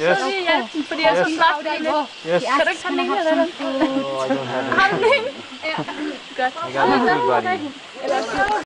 Yes. Sorry, yeah, fordi jeg er så flot. Yes. Kan du ikke tage den ene eller den? Oh, I don't have it. Har du den ene? Ja. Godt. I got it, everybody.